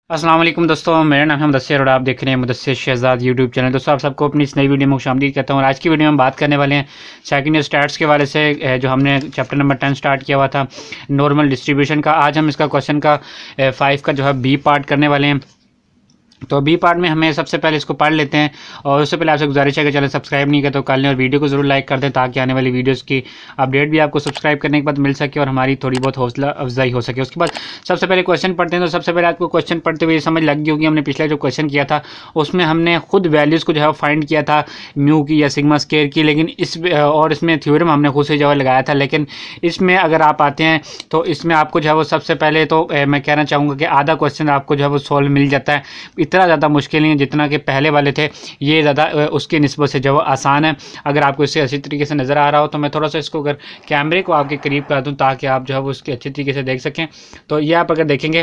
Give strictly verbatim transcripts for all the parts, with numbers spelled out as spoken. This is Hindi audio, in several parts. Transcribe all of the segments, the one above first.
अस्सलाम वालेकुम दोस्तों, मेरा नाम है मुदस्सिर और आप देख रहे हैं मुदस्सिर शहजाद यूट्यूब चैनल। दोस्तों, आप सबको अपनी इस नई वीडियो में खुशामदीद कहता हूँ। और आज की वीडियो में हम बात करने वाले हैं सेकंड ईयर स्टैट्स के वाले से, जो हमने चैप्टर नंबर टेन स्टार्ट किया हुआ था नॉर्मल डिस्ट्रीब्यूशन का। आज हम इसका क्वेश्चन का फाइव का जो है बी पार्ट करने वाले हैं। तो बी पार्ट में हमें सबसे पहले इसको पढ़ लेते हैं। और उससे पहले आपसे गुजारिश है कि चैनल सब्सक्राइब नहीं किया तो कर लें और वीडियो को जरूर लाइक कर दें, ताकि आने वाली वीडियोस की अपडेट भी आपको सब्सक्राइब करने के बाद मिल सके और हमारी थोड़ी बहुत हौसला अफजाई हो सके। उसके बाद सबसे पहले क्वेश्चन पढ़ते हैं। तो सबसे पहले आपको क्वेश्चन पढ़ते हुए समझ लग गई होगी, हमने पिछले जो क्वेश्चन किया था उसमें हमने खुद वैल्यूज़ को जो है फाइंड किया था म्यू की या सिग्मा स्केयर की, लेकिन इस और इसमें थ्योरम हमने खुद से जो है लगाया था। लेकिन इसमें अगर आप आते हैं तो इसमें आपको जो है वो सबसे पहले तो मैं कहना चाहूँगा कि आधा क्वेश्चन आपको जो है वो सॉल्व मिल जाता है। इतना ज़्यादा मुश्किल जितना कि पहले वाले थे, ये ज़्यादा उसकी निस्बत से जो आसान है। अगर आपको इससे अच्छी तरीके से नज़र आ रहा हो तो मैं थोड़ा सा इसको अगर कैमरे को आपके करीब कर दूं ताकि आप जो है वो उसकी अच्छी तरीके से देख सकें। तो ये आप अगर देखेंगे,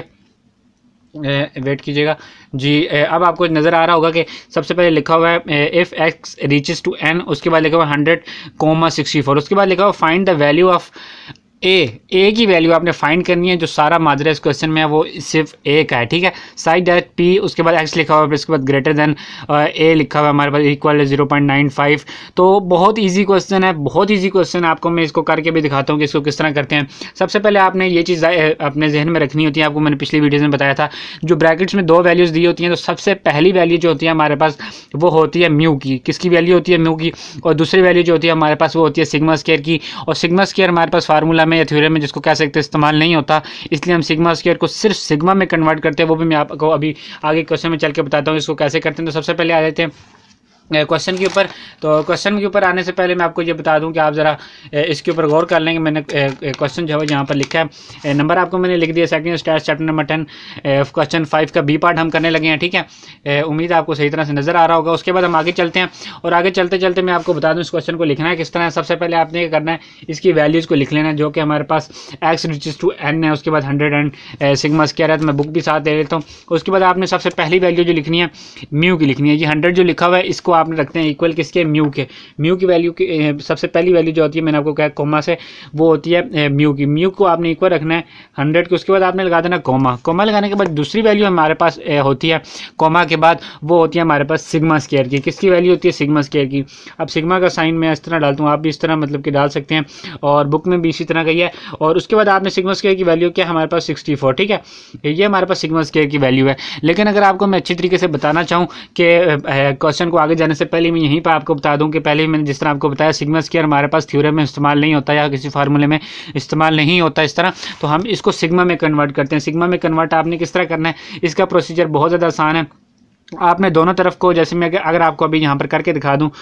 वेट कीजिएगा जी, अब आपको नज़र आ रहा होगा कि सबसे पहले लिखा हुआ है if x reaches to n, उसके बाद लिखा हुआ है हंड्रेड कोमा सिक्सटी फोर, उसके बाद लिखा हुआ find the value of a a की वैल्यू आपने फाइंड करनी है। जो सारा माजरा इस क्वेश्चन में है वो सिर्फ ए का है, ठीक है। साइड दैट पी, उसके बाद एक्स लिखा हुआ है, उसके बाद ग्रेटर देन ए लिखा हुआ है हमारे पास equal zero point nine five. तो बहुत इजी क्वेश्चन है, बहुत इजी क्वेश्चन है। आपको मैं इसको करके भी दिखाता हूँ कि इसको किस तरह करते हैं। सबसे पहले आपने ये चीज़ अपने जहन में रखनी होती है। आपको मैंने पिछली वीडियोज़ में बताया था, जो ब्रैकेट्स में दो वैल्यूज़ दी होती हैं, तो सबसे पहली वैल्यू जो होती है हमारे पास वो होती है म्यू की। किसकी वैल्यू होती है? म्यू की। और दूसरी वैल्यू जो होती है हमारे पास वो होती है सिग्मा स्क्वायर की। और सिग्मा स्क्वायर हमारे पास फार्मूला में या थ्योरम में जिसको कह सकते हैं इस्तेमाल नहीं होता, इसलिए हम सिग्मा स्क्वायर को सिर्फ सिग्मा में कन्वर्ट करते हैं। वो भी मैं आपको अभी आगे क्वेश्चन में चल के बताता हूँ इसको कैसे करते हैं। तो सबसे पहले आ जाते हैं क्वेश्चन के ऊपर। तो क्वेश्चन के ऊपर आने से पहले मैं आपको ये बता दूं कि आप ज़रा इसके ऊपर गौर कर लेंगे। मैंने क्वेश्चन जो है यहाँ पर लिखा है, नंबर आपको मैंने लिख दिया second stats chapter number ten question five का बी पार्ट हम करने लगे हैं, ठीक है। उम्मीद है आपको सही तरह से नज़र आ रहा होगा। उसके बाद हम आगे चलते हैं और आगे चलते चलते मैं आपको बता दूँ इस क्वेश्चन को लिखना है किस तरह। सबसे पहले आपने क्या करना है, इसकी वैल्यूज़ को लिख लेना है, जो कि हमारे पास एक्स रिचेस टू एन है, उसके बाद हंड्रेड एंड सिग्मा स्क्वायर है। तो मैं बुक भी साथ ले लेता हूँ। उसके बाद आपने सबसे पहली वैल्यू जो लिखनी है म्यू की लिखनी है। ये हंड्रेड जो लिखा हुआ है इसको आपने रखते हैं इक्वल किसके? म्यू के। म्यू की वैल्यू की सबसे पहली वैल्यू जो होती है, मैंने आपको कहा कोमा से, वो होती है म्यू की। म्यू को आपने इक्वल रखना है हंड्रेड के। उसके बाद आपने लगा देना कोमा। कोमा लगाने के बाद दूसरी वैल्यू हमारे पास होती है कोमा के बाद, वो होती है हमारे पास सिग्मा स्क्वायर की। किसकी वैल्यू होती है? सिग्मा स्क्वायर की। अब सिग्मा का साइन मैं इस तरह डालता हूँ, आप भी इस तरह मतलब कि डाल सकते हैं, और बुक में भी इसी तरह का ही है। और उसके बाद आपने सिग्मा स्क्वायर की वैल्यू क्या हमारे पास सिक्सटी फोर, ठीक है। ये हमारे पास सिग्मा स्क्वायर की वैल्यू है। लेकिन अगर आपको मैं अच्छी तरीके से बताना चाहूँ कि क्वेश्चन को आगे जाने से पहले मैं यहीं पर आपको बता दूं कि पहले मैंने जिस तरह आपको बताया सिग्मा स्क्वायर हमारे पास थ्योरम में इस्तेमाल नहीं होता या किसी फार्मूले में इस्तेमाल नहीं होता इस तरह, तो हम इसको सिग्मा में कन्वर्ट करते हैं। सिग्मा में कन्वर्ट आपने किस तरह करना है, इसका प्रोसीजर बहुत ज़्यादा आसान है। आपने दोनों तरफ को, जैसे मैं अगर आपको अभी यहाँ पर करके दिखा दूँ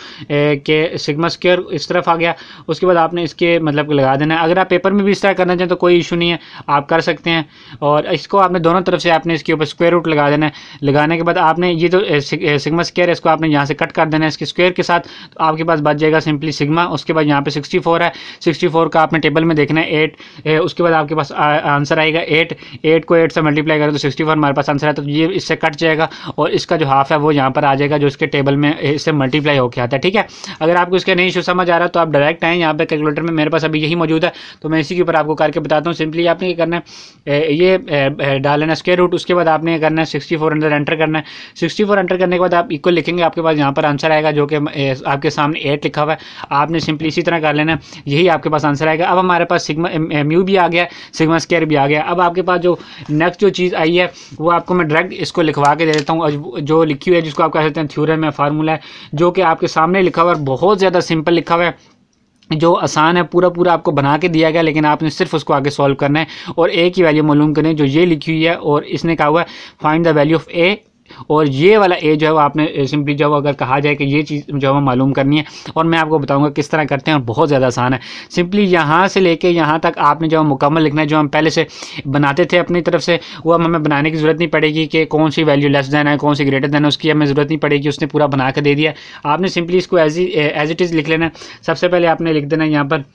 कि सिग्मा स्क्वायर इस तरफ आ गया, उसके बाद आपने इसके मतलब लगा देना है। अगर आप पेपर में भी इस तरह करना चाहें तो कोई इशू नहीं है, आप कर सकते हैं। और इसको आपने दोनों तरफ से आपने इसके ऊपर स्क्वायर रूट लगा देना है। लगाने के बाद आपने ये जो सिग्मा स्क्वायर है इसको आपने यहाँ से कट कर देना है इसके स्क्वायर के साथ, तो आपके पास बच जाएगा सिंपली सिग्मा। उसके बाद यहाँ पर सिक्सटी फोर है, सिक्सटी फोर का आपने टेबल में देखना है एट, उसके बाद आपके पास आंसर आएगा एट। एट को एट से मल्टीप्लाई करें तो सिक्सटी फोर हमारे पास आंसर है, तो ये इससे कट जाएगा और इसका जो हाफ है वो यहाँ पर आ जाएगा, जो इसके टेबल में इससे मल्टीप्लाई होकर आता है, ठीक है। अगर आपको इसका नहीं इशू समझ आ रहा तो आप डायरेक्ट आएँ यहाँ पे कैलकुलेटर में, मेरे पास अभी यही मौजूद है तो मैं इसी के ऊपर आपको करके बताता हूँ। सिंपली आपने क्या करना है, ये डाल लेना स्क्वायर रूट, उसके बाद आपने करना है सिक्सटी फोर अंदर एंटर करना है। सिक्सटी फोर एंटर करने के बाद आप इक्वल लिखेंगे, आपके पास यहाँ पर आंसर आएगा जो कि आपके सामने एट लिखा हुआ है। आपने सिंपली इसी तरह कर लेना, यही आपके पास आंसर आएगा। अब हमारे पास सिग्मा म्यू भी आ गया, सिग्मा स्क्वायर भी आ गया। अब आपके पास जो नेक्स्ट जो चीज़ आई है वो आपको मैं डायरेक्ट इसको लिखवा के दे देता हूँ। जो लिखी हुई है जिसको आप कह सकते हैं थ्योरम है, फार्मूला है, जो कि आपके सामने लिखा हुआ है, बहुत ज़्यादा सिंपल लिखा हुआ है, जो आसान है, पूरा पूरा आपको बना के दिया गया, लेकिन आपने सिर्फ उसको आगे सॉल्व करना है और ए की वैल्यू मालूम करनी है जो ये लिखी हुई है। और इसने कहा हुआ है find the value of a, और ये वाला ए जो है वो आपने सिंपली जो अगर कहा जाए कि ये चीज़ जो है वो मालूम करनी है, और मैं आपको बताऊंगा किस तरह करते हैं। और बहुत ज़्यादा आसान है, सिंपली यहाँ से लेके यहाँ तक आपने जो मुकम्मल लिखना है। जो हम पहले से बनाते थे अपनी तरफ से, वो अब हमें बनाने की ज़रूरत नहीं पड़ेगी कि कौन सी वैल्यू लेस देन है, कौन सी ग्रेटर देन है, उसकी हमें ज़रूरत नहीं पड़ेगी, उसने पूरा बना के दे दिया। आपने सिंपली इसको एज एज इट इज़ लिख लेना है। सबसे पहले आपने लिख देना है यहाँ पर,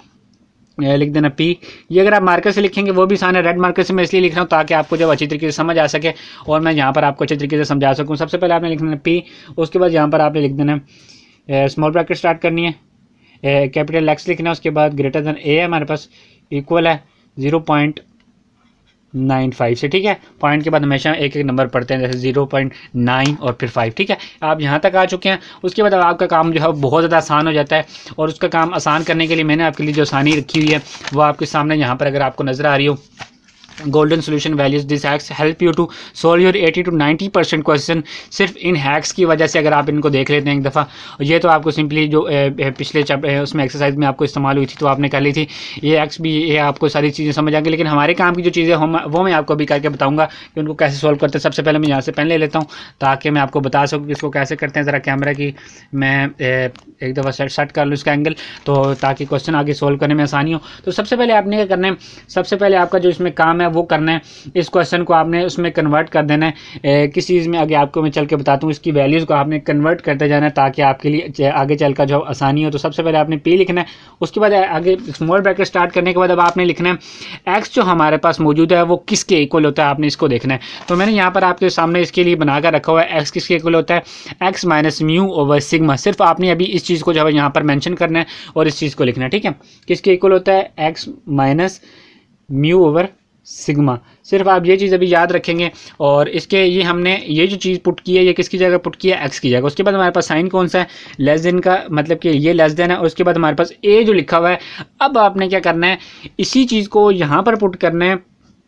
लिख देना पी। ये अगर आप मार्कर से लिखेंगे वो भी आसान है, रेड मार्कर से मैं इसलिए लिख रहा हूँ ताकि आपको जब अच्छी तरीके से समझ आ सके और मैं यहाँ पर आपको अच्छी तरीके से समझा सकूँ। सबसे पहले आपने लिख देना पी, उसके बाद यहाँ पर आपने लिख देना स्मॉल ब्रैकेट स्टार्ट करनी है, कैपिटल एक्स लिखना है, उसके बाद ग्रेटर देन ए है हमारे पास, इक्वल है जीरो पॉइंट नाइन फाइव से, ठीक है। पॉइंट के बाद हमेशा एक एक नंबर पढ़ते हैं, जैसे जीरो पॉइंट नाइन और फिर फाइव, ठीक है। आप यहाँ तक आ चुके हैं। उसके बाद अब आपका काम जो है बहुत ज़्यादा आसान हो जाता है, और उसका काम आसान करने के लिए मैंने आपके लिए जो आसानी रखी हुई है वो आपके सामने यहाँ पर अगर आपको नज़र आ रही हो, golden solution values, this hacks help you to solve your eighty two ninety percent question. सिर्फ इन हैक्स की वजह से अगर आप इनको देख लेते हैं एक दफ़ा, ये तो आपको सिंपली जो ए, पिछले ए, उसमें एक्सरसाइज में आपको इस्तेमाल हुई थी तो आपने कर ली थी, ये हैक्स भी, ये आपको सारी चीज़ें समझ आएंगी। लेकिन हमारे काम की जो चीज़ें हम वो मैं आपको अभी करके बताऊँगा कि उनको कैसे सॉल्व करते हैं। सबसे पहले मैं यहाँ से पेन ले लेता हूँ ताकि मैं आपको बता सकूँ कि इसको कैसे करते हैं। ज़रा कैमरा की मैं ए, एक दफ़ा सेट सेट कर लूँ इसका एंगल, तो ताकि क्वेश्चन आगे सॉल्व करने में आसानी हो। तो सबसे पहले आपने क्या करना है, सबसे पहले आपका जो इसमें काम है वो करना है, इस क्वेश्चन को आपने उसमें कन्वर्ट कर देना है ए, किस चीज़ में, आगे आपको मैं चल के बताता हूँ। इसकी वैल्यूज़ को आपने कन्वर्ट करते जाना है ताकि आपके लिए आगे चलकर जो आसानी हो। तो सबसे पहले आपने पी लिखना है, उसके बाद आगे स्मॉल ब्रैकेट स्टार्ट करने के बाद अब आपने लिखना है एक्स जो हमारे पास मौजूद है वो किसके इक्वल होता है, आपने इसको देखना है। तो मैंने यहाँ पर आपके सामने इसके लिए बनाकर रखा हुआ है, एक्स किसके इक्वल होता है, x minus mu over sigma. सिर्फ आपने अभी इस चीज़ को जो है यहाँ पर मेंशन करना है और इस चीज़ को लिखना है, ठीक है। किसके इक्वल होता है, x minus mu over sigma. सिर्फ आप ये चीज़ अभी याद रखेंगे। और इसके ये हमने ये जो चीज़ पुट की है ये किसकी जगह पुट की है, एक्स की जगह। उसके बाद हमारे पास साइन कौन सा है, लेस देन का, मतलब कि ये लेस देन है। और उसके बाद हमारे पास ए जो लिखा हुआ है, अब आपने क्या करना है, इसी चीज़ को यहाँ पर पुट करना है।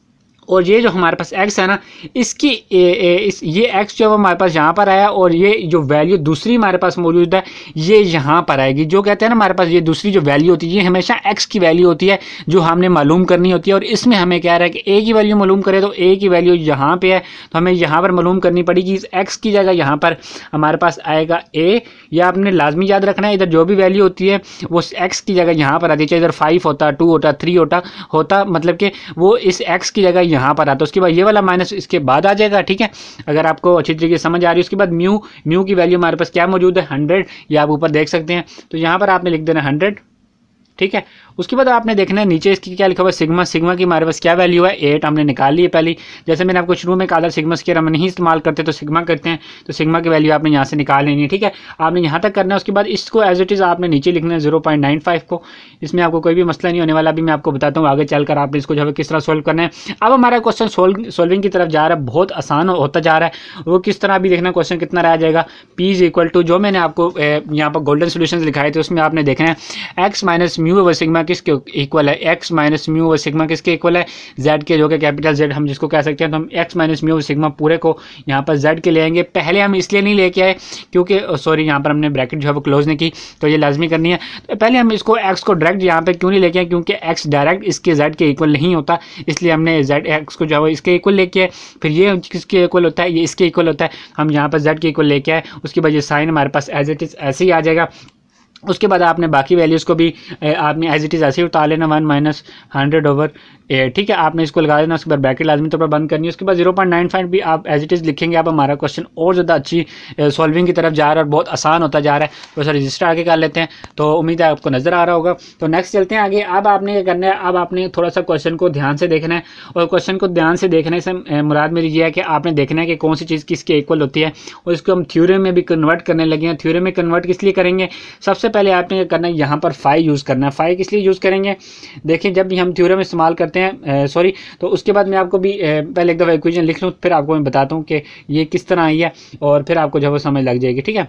और ये जो हमारे पास x है ना, इसकी ए, ए, इस ये x जो है हमारे पास यहाँ पर आया, और ये जो वैल्यू दूसरी हमारे पास मौजूद है ये यहाँ पर आएगी। जो कहते हैं ना हमारे पास ये दूसरी जो वैल्यू होती है ये हमेशा x की वैल्यू होती है जो हमने मालूम करनी होती है। और इसमें हमें क्या रहा है कि a की वैल्यू मालूम करें तो a की वैल्यू यहाँ पे है, तो हमें यहाँ पर मालूम करनी पड़ेगी। इस x की जगह यहाँ पर हमारे पास आएगा a। या आपने लाजमी याद रखना है, इधर जो भी वैल्यू होती है वो x की जगह यहाँ पर आती है, चाहे इधर फाइव होता, टू होता, थ्री होता होता मतलब कि वो इस x की जगह यहाँ पर आता। उसके बाद ये वाला माइनस इसके बाद आ जाएगा, ठीक है, अगर आपको अच्छी तरीके से समझ आ रही है। उसके बाद म्यू म्यू की वैल्यू हमारे पास क्या मौजूद है, हंड्रेड, ये आप ऊपर देख सकते हैं। तो यहाँ पर आपने लिख देना हंड्रेड, ठीक है। उसके बाद आपने देखना है नीचे इसकी क्या लिखा हुआ है, सिग्मा। सिग्मा की हमारे पास क्या वैल्यू है, एट, हमने निकाल ली है पहली। जैसे मैंने आपको शुरू में कहा था सिग्मा स्क्वायर हम नहीं इस्तेमाल करते तो सिग्मा करते हैं, तो सिग्मा की वैल्यू आपने यहाँ से निकाल लेनी है, ठीक है। आपने यहाँ तक करना है। उसके बाद इसको एज इट इज़ आपने नीचे लिखना है जीरो पॉइंट नाइन फाइव को। इसमें आपको कोई भी मसला नहीं होने वाला, अभी मैं आपको बताता हूँ आगे चलकर आपने इसको जो है किस तरह सोल्व करना है। अब हमारा क्वेश्चन सोल्व सोल्विंग की तरफ जा रहा है, बहुत आसान होता जा रहा है। वो किस तरह, अभी देखना क्वेश्चन कितना रह जाएगा, पी इज इक्वल टू, जो मैंने आपको यहाँ पर गोल्डन सोल्यूशन दिखाए थे उसमें आपने देखना है x minus mu over sigma किसके इक्वल है, एक्स माइनस म्यू और सिग्मा किसके इक्वल है, जेड के, जो कि कैपिटल जेड हम जिसको कह सकते हैं। तो हम एक्स माइनस म्यू और सिग्मा पूरे को यहाँ पर जेड के ले आएंगे। पहले हम इसलिए नहीं लेके आए क्योंकि सॉरी यहाँ पर हमने ब्रैकेट जो है वो क्लोज नहीं की, तो ये लाजमी करनी है। तो पहले हम इसको एक्स को डायरेक्ट यहाँ पे क्यों नहीं लेके आए, क्योंकि एक्स डायरेक्ट इसके जेड के इक्वल नहीं होता, इसलिए हमने जेड एक्स को जो है इसके इक्वल लेके आए। फिर ये किसके इक्वल होता है, ये इसके इक्वल होता है, हम यहाँ पर जेड के इक्वल लेके आए। उसके बाद ये साइन हमारे पास एज इट इज़ ऐसे ही आ जाएगा। उसके बाद आपने बाकी वैल्यूज़ को भी आपने एज इट इज़ ऐसे ही उतार लेना, one minus hundred over a, ठीक है, आपने इसको लगा देना। उसके बाद ब्रैकेट लाजमी तौर पर बंद करनी है। उसके बाद जीरो पॉइंट नाइन फाइव भी आप एज इट इज़ लिखेंगे। अब हमारा क्वेश्चन और ज़्यादा अच्छी सॉल्विंग की तरफ जा रहा है और बहुत आसान होता जा रहा है। तो सर रजिस्टर आगे कर लेते हैं, तो उम्मीद है आपको नज़र आ रहा होगा। तो नेक्स्ट चलते हैं आगे। अब आपने क्या करना है, अब आपने थोड़ा सा क्वेश्चन को ध्यान से देखना है। और क्वेश्चन को ध्यान से देखने से मुराद मेरी ये है कि आपने देखना है कि कौन सी चीज़ किसके इक्वल होती है, और इसको हम थ्योरम में भी कन्वर्ट करने लगे हैं। थ्योरम में कन्वर्ट किस लिए करेंगे, सबसे पहले आपने क्या करना है, यहाँ पर फाइव यूज़ करना है। फाइव किस लिए यूज़ करेंगे, देखिए जब भी हम थ्योरम इस्तेमाल करते हैं, सॉरी तो उसके बाद मैं आपको भी पहले एक दफ़ा इक्वेशन लिख लूँ, फिर आपको मैं बताता हूँ कि ये किस तरह आई है, और फिर आपको जब वो समझ लग जाएगी, ठीक है।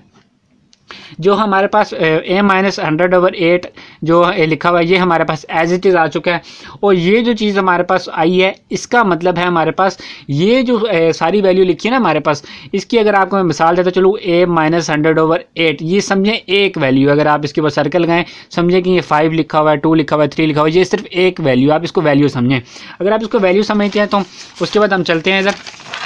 जो हमारे पास a minus hundred over eight जो लिखा हुआ है ये हमारे पास एज इट इज़ आ चुका है। और ये जो चीज़ हमारे पास आई है इसका मतलब है हमारे पास ये जो ए, सारी वैल्यू लिखी है ना हमारे पास, इसकी अगर आपको मैं मिसाल देता चलूँ, a minus hundred over eight, ये समझें एक वैल्यू, अगर आप इसके ऊपर सर्कल लगाएं समझें कि ये फाइव लिखा हुआ है, टू लिखा हुआ है, थ्री लिखा हुआ है, ये सिर्फ एक वैल्यू, आप इसको वैल्यू समझें। अगर आप इसको वैल्यू समझते हैं तो उसके बाद हम चलते हैं इधर,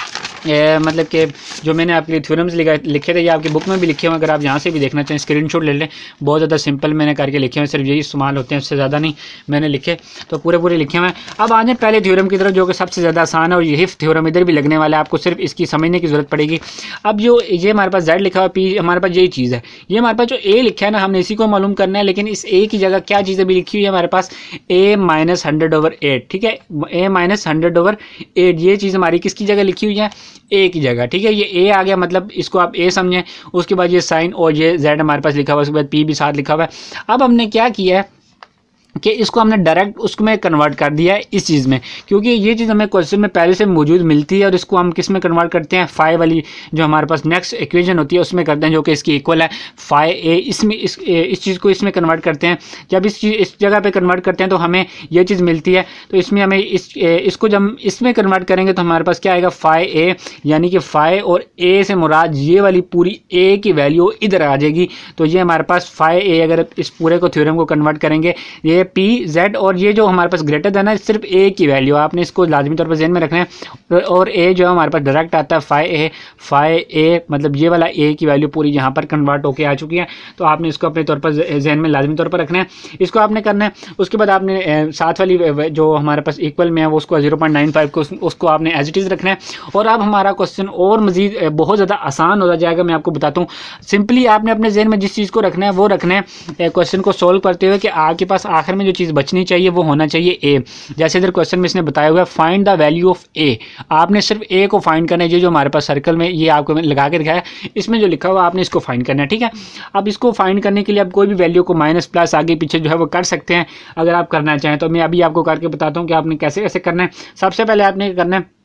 ए, मतलब कि जो मैंने आपके लिए थ्योरम्स लिखे थे ये आपकी बुक में भी लिखे हुए हैं। अगर आप यहाँ से भी देखना चाहें स्क्रीनशॉट ले लें, बहुत ज़्यादा सिंपल मैंने करके लिखे हुए, सिर्फ यही इस्तेमाल होते हैं, उससे ज़्यादा नहीं मैंने लिखे, तो पूरे पूरे लिखे हुए हैं। अब आ जाए पहले थ्योरम की तरफ जो कि सबसे ज़्यादा आसान है, और यही थ्योरम इधर भी लगने वाला है, आपको सिर्फ इसकी समझने की ज़रूरत पड़ेगी। अब जो ये हमारे पास जेड लिखा हुआ, पी हमारे पास यही चीज़ है, ये हमारे पास जो ए लिखा है ना हमने इसी को मालूम करना है, लेकिन इस ए की जगह क्या चीज़ अभी लिखी हुई है हमारे पास, a minus hundred over eight, ठीक है, a minus hundred over eight, ये चीज़ हमारी किसकी जगह लिखी हुई है, ए की जगह, ठीक है। ये ए आ गया, मतलब इसको आप ए समझें। उसके बाद ये साइन और ये जेड हमारे पास लिखा हुआ है, उसके बाद पी भी साथ लिखा हुआ है। अब हमने क्या किया है, कि इसको हमने डायरेक्ट उसमें कन्वर्ट कर दिया है इस चीज़ में, क्योंकि ये चीज़ हमें क्वेश्चन में पहले से मौजूद मिलती है और इसको हम किस में कन्वर्ट करते हैं, फाइव वाली जो हमारे पास नेक्स्ट इक्वेशन होती है उसमें करते हैं, जो कि इसकी इक्वल है फाइव ए। इसमें इस इस चीज़ को इसमें कन्वर्ट करते हैं। जब इस चीज़ इस जगह पे कन्वर्ट करते हैं तो हमें ये चीज़ मिलती है। तो इसमें हमें इस इसको जब इसमें कन्वर्ट करेंगे तो हमारे पास क्या आएगा, फाइव ए, यानी कि फाइव और ए से मुराद ये वाली पूरी ए की वैल्यू इधर आ जाएगी। तो ये हमारे पास फाइव ए, अगर इस पूरे को थ्योरम को कन्वर्ट करेंगे, ये पी जेड और ये जो हमारे पास ग्रेटर देन है सिर्फ ए की वैल्यू, आपने इसको लाजमी तौर पर ज़हन में रखना है। और ए जो है हमारे पास डायरेक्ट आता है फाइव ए, फाइव ए मतलब ये वाला ए की वैल्यू पूरी यहाँ पर कन्वर्ट होके आ चुकी है। तो आपने इसको अपने तौर पर जहन में लाजमी तौर पर रखना है, इसको आपने करना है। उसके बाद आपने साथ वाली जो हमारे पास इक्वल में है वो उसको जीरो पॉइंट नाइन फाइव को उसको आपने एज इट इज़ रखना है। और अब हमारा क्वेश्चन और मजीद बहुत ज़्यादा आसान हो जाएगा। मैं आपको बताता हूँ, सिंपली आपने अपने जहन में जिस चीज़ को रखना है वो रखना है क्वेश्चन को सोल्व करते हुए कि आपके पास आखिर में जो चीज़ बचनी चाहिए वो होना चाहिए ए। जैसे इधर क्वेश्चन में इसने बताया हुआ है find the value of a, आपने सिर्फ ए को फाइंड करना है। ये जो हमारे पास सर्कल में ये आपको लगा के दिखाया इसमें जो लिखा हुआ आपने इसको फाइंड करना है, ठीक है। अब इसको फाइंड करने के लिए आप कोई भी वैल्यू को माइनस प्लस आगे पीछे जो है वो कर सकते हैं अगर आप करना चाहें। तो मैं अभी आपको करके बताता हूँ कि आपने कैसे कैसे करना है। सबसे पहले आपने करना है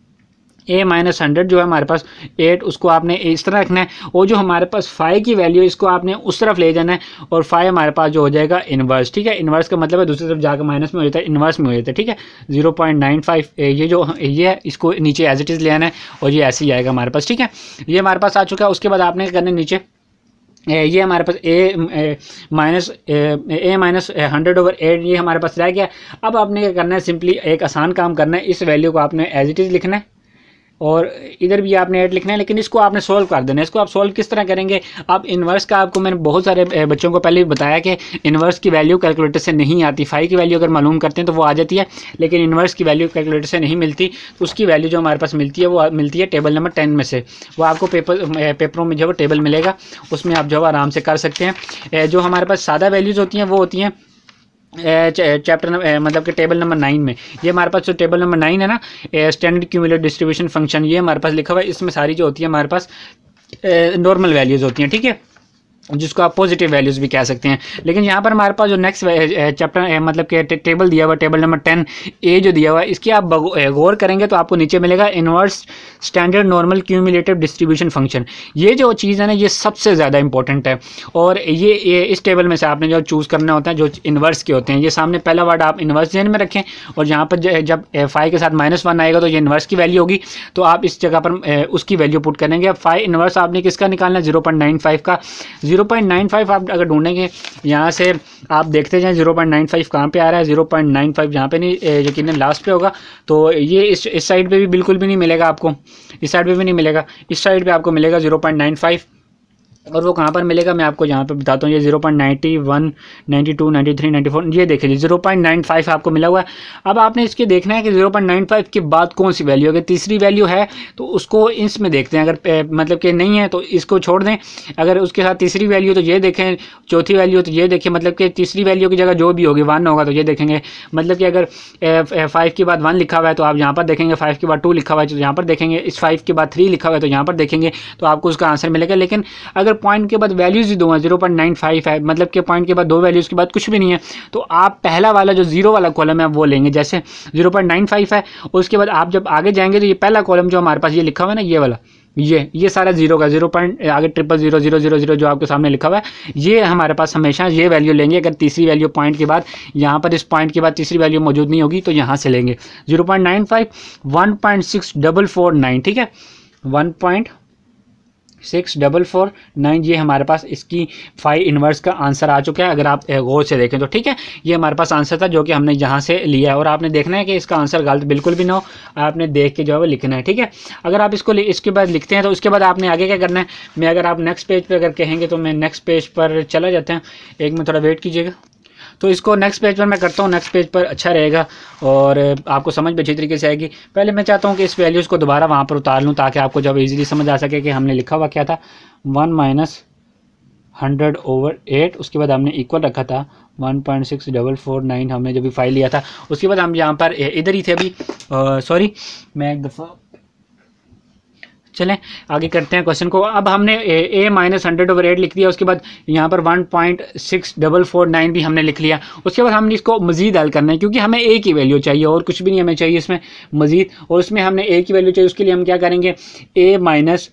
ए माइनस हंड्रेड जो है हमारे पास एट, उसको आपने इस तरह रखना है। और जो हमारे पास फाइव की वैल्यू इसको आपने उस तरफ ले जाना है और फाइव हमारे पास जो हो जाएगा इन्वर्स, ठीक है। इन्वर्स का मतलब है दूसरी तरफ जाकर माइनस में हो जाता है, इन्वर्स में हो जाता है, ठीक है। जीरो पॉइंट नाइन फाइव ये जो ये है इसको नीचे एज इट इज़ ले आना है और ये ऐसे ही आएगा हमारे पास, ठीक है। ये हमारे पास आ चुका है। उसके बाद आपने करना है नीचे ये हमारे पास a minus a minus hundred over eight ये हमारे पास रह गया। अब आपने क्या करना है, सिंपली एक आसान काम करना है, इस वैल्यू को आपने एज इट इज़ लिखना है और इधर भी आपने एट लिखना है, लेकिन इसको आपने सोल्व कर देना है। इसको आप सोल्व किस तरह करेंगे, आप इन्वर्स का आपको मैंने बहुत सारे बच्चों को पहले भी बताया कि इन्वर्स की वैल्यू कैलकुलेटर से नहीं आती। फाइव की वैल्यू अगर मालूम करते हैं तो वो आ जाती है, लेकिन इन्वर्स की वैल्यू कैलकुलेटर से नहीं मिलती। तो उसकी वैल्यू जो हमारे पास मिलती है वो मिलती है टेबल नंबर टेन में से। वो आपको पेपर पेपरों में जो वो टेबल मिलेगा उसमें आप जो आराम से कर सकते हैं। जो हमारे पास सादा वैल्यूज़ होती हैं वो होती हैं चैप्टर मतलब कि टेबल नंबर नाइन में। ये हमारे पास जो टेबल नंबर नाइन है ना, स्टैंडर्ड क्यूमुलेटिव डिस्ट्रीब्यूशन फंक्शन, ये हमारे पास लिखा हुआ है। इसमें सारी जो होती है हमारे पास नॉर्मल वैल्यूज़ होती हैं, ठीक है, जिसको आप पॉजिटिव वैल्यूज़ भी कह सकते हैं। लेकिन यहाँ पर हमारे पास जो नेक्स्ट चैप्टर मतलब कि टेबल दिया हुआ टेबल नंबर टेन ए जो दिया हुआ है, इसकी आप गौर करेंगे तो आपको नीचे मिलेगा inverse standard normal cumulative distribution function. ये जो चीज़ है ना ये सबसे ज़्यादा इंपॉर्टेंट है। और ये, ये इस टेबल में से आपने जो चूज़ करना होता है जो इन्वर्स के होते हैं, ये सामने पहला वर्ड आप इन्वर्स ध्यान में रखें और यहाँ पर जब फाइव के साथ माइनस वन आएगा तो ये इन्वर्स की वैल्यू होगी, तो आप इस जगह पर उसकी वैल्यू पुट करेंगे। अब फाइव इन्वर्स आपने किसका निकालना है, जीरो पॉइंट नाइन फाइव का। जीरो पॉइंट नाइन फाइव आप अगर ढूंढेंगे यहाँ से आप देखते जाएं जीरो पॉइंट नाइन फाइव कहाँ पे आ रहा है, जीरो पॉइंट नाइन फाइव यहाँ पे नहीं, यकीनन लास्ट पे होगा। तो ये इस इस साइड पे भी बिल्कुल भी नहीं मिलेगा आपको, इस साइड पे भी नहीं मिलेगा, इस साइड पे आपको मिलेगा जीरो पॉइंट नाइन फाइव। और वो कहाँ पर मिलेगा मैं आपको यहाँ पे बताता हूँ। ये zero point ninety one, ninety two, ninety three, ninety four, ये देखिए जीरो पॉइंट नाइन फाइव आपको मिला हुआ है। अब आपने इसके देखना है कि जीरो पॉइंट नाइन फाइव के बाद कौन सी वैल्यू, अगर तीसरी वैल्यू है तो उसको इसमें देखते हैं, अगर ए, मतलब कि नहीं है तो इसको छोड़ दें। अगर उसके साथ तीसरी वैल्यू तो ये देखें, चौथी वैल्यू तो ये देखें, मतलब कि तीसरी वैल्यू की जगह जो भी होगी वन होगा तो ये देखेंगे। मतलब कि अगर फाइव के बाद वन लिखा हुआ है तो आप यहाँ पर देखेंगे, फाइव के बाद टू लिखा हुआ है तो यहाँ पर देखेंगे, इस फाइव के बाद थ्री लिखा हुआ है तो यहाँ पर देखेंगे, तो आपको उसका आंसर मिलेगा। लेकिन अगर पॉइंट के बाद वैल्यूज ही दो हैं, जीरो पॉइंट नाइन फाइव है, मतलब कि पॉइंट के बाद दो वैल्यूज के बाद कुछ भी नहीं है, तो आप पहला वाला जो जीरो वाला कॉलम है वो लेंगे। जैसे जीरो पॉइंट नाइन फाइव है, उसके बाद आप जब आगे जाएंगे तो ये पहला कॉलम जो हमारे पास ये लिखा हुआ है ना, ये वाला, ये ये सारा जीरो का, जीरो पॉइंट आगे triple zero zero zero zero जो आपके सामने लिखा हुआ है, ये हमारे पास हमेशा ये वैल्यू लेंगे। अगर तीसरी वैल्यू पॉइंट के बाद यहाँ पर इस पॉइंट के बाद तीसरी वैल्यू मौजूद नहीं होगी तो यहाँ से लेंगे। Zero point nine five, one point six double four nine, ठीक है, one point six double four nine, ये हमारे पास इसकी फाइव इन्वर्स का आंसर आ चुका है। अगर आप गौर से देखें तो ठीक है, ये हमारे पास आंसर था जो कि हमने यहाँ से लिया है। और आपने देखना है कि इसका आंसर गलत बिल्कुल भी ना हो, आपने देख के जो है वो लिखना है, ठीक है। अगर आप इसको इसके बाद लिखते हैं तो उसके बाद आपने आगे क्या करना है, मैं अगर आप नेक्स्ट पेज पर अगर कहेंगे तो मैं नेक्स्ट पेज पर चला जाते हैं, एक मिनट थोड़ा वेट कीजिएगा। तो इसको नेक्स्ट पेज पर मैं करता हूँ, नेक्स्ट पेज पर अच्छा रहेगा और आपको समझ भी अच्छी तरीके से आएगी। पहले मैं चाहता हूँ कि इस वैल्यूज़ को दोबारा वहाँ पर उतार लूँ ताकि आपको जब इजीली समझ आ सके कि हमने लिखा हुआ क्या था, one minus hundred over eight, उसके बाद हमने इक्वल रखा था one point six double four nine, हमने जब भी फाइल लिया था। उसके बाद हम यहाँ पर इधर ही थे अभी, सॉरी मैं एक दफ़ा चलें आगे करते हैं क्वेश्चन को। अब हमने a minus hundred over eight लिख दिया, उसके बाद यहाँ पर one point six double four nine भी हमने लिख लिया। उसके बाद हमने इसको मजीद हल करना है, क्योंकि हमें ए की वैल्यू चाहिए और कुछ भी नहीं हमें चाहिए इसमें मजीद, और उसमें हमने ए की वैल्यू चाहिए। उसके लिए हम क्या करेंगे, ए माइनस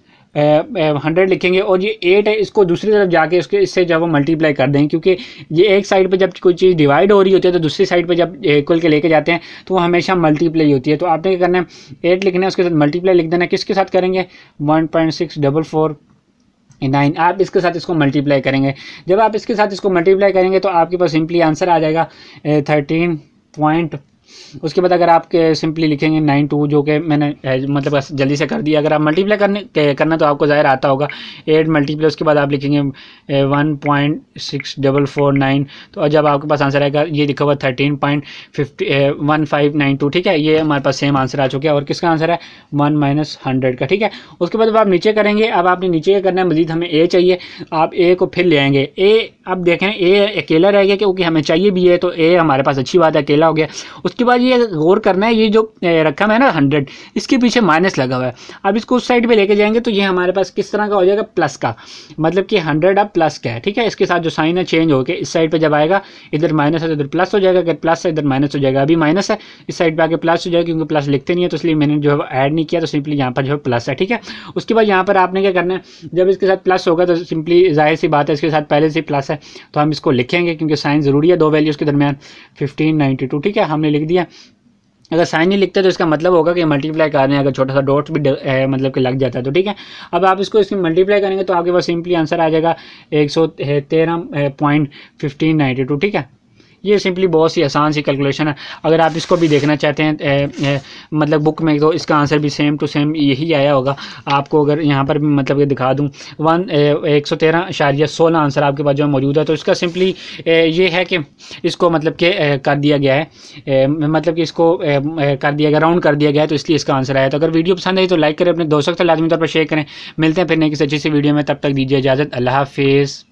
हंड्रेड लिखेंगे और ये एट है, इसको दूसरी तरफ जाके उसके इससे जब वो मल्टीप्लाई कर देंगे, क्योंकि ये एक साइड पे जब कोई चीज़ डिवाइड हो रही होती है तो दूसरी साइड पे जब इक्वल के लेके जाते हैं तो वो हमेशा मल्टीप्लाई होती है। तो आपने क्या करना है, एट लिखना है, उसके साथ मल्टीप्लाई लिख देना है। किसके साथ करेंगे, one point six double four nine, आप इसके साथ इसको मल्टीप्लाई करेंगे। जब आप इसके साथ इसको मल्टीप्लाई करेंगे तो आपके पास सिंपली आंसर आ जाएगा थर्टीन पॉइंट। उसके बाद अगर आप सिंपली लिखेंगे नाइन टू, जो कि मैंने मतलब बस जल्दी से कर दिया। अगर आप मल्टीप्लाई करने करना तो आपको ज़ाहिर आता होगा, एट मल्टीप्लाई उसके बाद आप लिखेंगे one point six double four nine, तो जब आपके पास आंसर आएगा ये लिखा हुआ thirteen point fifty one five nine two. ठीक है, ये हमारे पास सेम आंसर आ चुका है। और किसका आंसर है, वन माइनस हंड्रेड का। ठीक है, उसके बाद अब आप नीचे करेंगे। अब आपने नीचे क्या करना है, मजीद हमें ए चाहिए, आप ए को फिर ले आएंगे। ए अब देखें ए अकेला रह गया क्योंकि हमें चाहिए भी है, तो ए हमारे पास अच्छी बात है, अकेला हो गया। उसके बाद ये गौर करना है, ये जो रखा है ना हंड्रेड, इसके पीछे माइनस लगा हुआ है। अब इसको उस साइड पे लेके जाएंगे तो ये हमारे पास किस तरह का हो जाएगा, प्लस का, मतलब कि हंड्रेड अब प्लस का है। ठीक है, इसके साथ जो साइन है चेंज होकर इस साइड पे जब आएगा, इधर माइनस है तो इधर प्लस हो जाएगा, अगर प्लस है इधर माइनस हो जाएगा। अभी माइनस है, इस साइड पे आके प्लस हो जाएगा, क्योंकि प्लस लिखते नहीं है तो इसलिए मैंने जो है ऐड नहीं किया, तो सिंपली यहाँ पर जो है प्लस है। ठीक है, उसके बाद यहाँ पर आपने क्या करना है, जब इसके साथ प्लस होगा तो सिंपली जाहिर सी बात है इसके साथ पहले से प्लस है तो हम इसको लिखेंगे, क्योंकि साइन ज़रूरी है दो वैल्यूज़ के दरमियान, फिफ्टीन नाइन्टी टू। ठीक है, हमने लिख दिया। अगर साइन नहीं लिखते तो इसका मतलब होगा कि मल्टीप्लाई कर रहे हैं, अगर छोटा सा डॉट भी ए, मतलब कि लग जाता है तो। ठीक है, अब आप इसको इसमें मल्टीप्लाई करेंगे तो आपके पास सिंपली आंसर आ जाएगा एक सौ तेरह पॉइंट फिफ्टीन नाइन्टी टू। ठीक है, ये सिंपली बहुत सी आसान सी कैलकुलेशन है। अगर आप इसको भी देखना चाहते हैं ए, ए, मतलब बुक में, तो इसका आंसर भी सेम टू सेम यही आया होगा। आपको अगर यहाँ पर भी मतलब कि दिखा दूँ, वन एक सौ तेरह इशारिया सोलह आंसर आपके पास जो मौजूद है। तो इसका सिंपली ये है कि इसको मतलब कि कर दिया गया है, ए, मतलब कि इसको ए, कर दिया गया, राउंड कर दिया गया है, तो इसलिए इसका आंसर आया। तो अगर वीडियो पसंद आई तो लाइक करें, अपने दोस्तों के साथ लाजमी तौर पर शेयर करें। मिलते हैं फिर नई किसी अच्छी सी वीडियो में, तब तक दीजिए इजाज़त, अल्लाह हाफिज़।